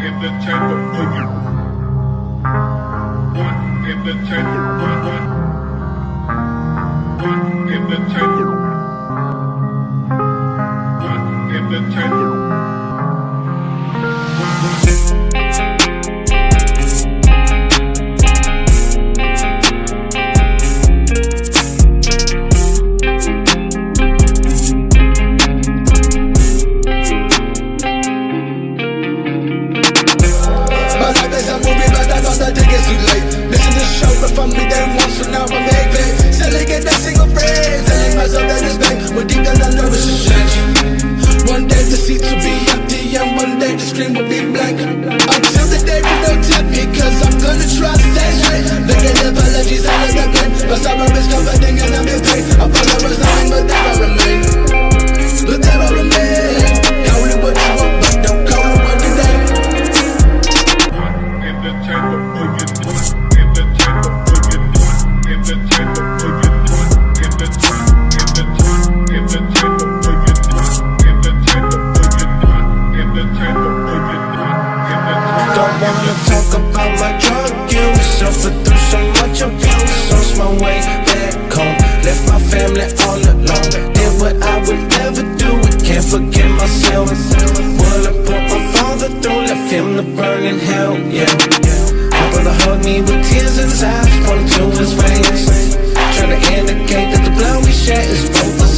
in the chamber boogie. One in the chamber, one in the chamber, one in the chamber. Listen to the show, but from me they want, so now I'm making. Selling get that single phrase, telling myself that it's back. But deep down I know it's a change. One day the seats will be empty, and one day the screen will be blank. Until the day we don't tip me, cause I'm gonna trust that shit. Look at the apologies, I let them in. But sorrow is comforting and I'm in pain. I thought I was lying, but there I remain. But there I remain. Call it what you want, but don't call it what you name. One in the chamber boogie. In the chamber boogie. In the chamber boogie. In the chamber boogie. In the chamber boogie. In the chamber boogie. In the chamber boogie. Don't wanna talk about my drug use. Suffered through so much abuse. Lost my way back home. Left my family all alone. Did what I would never do. I can't forget myself. Well, I put my father through. Left him to burn in hell, yeah. My brother hugged me with tears in his eyes, pointing to his veins, trying to indicate that the blood we share is both the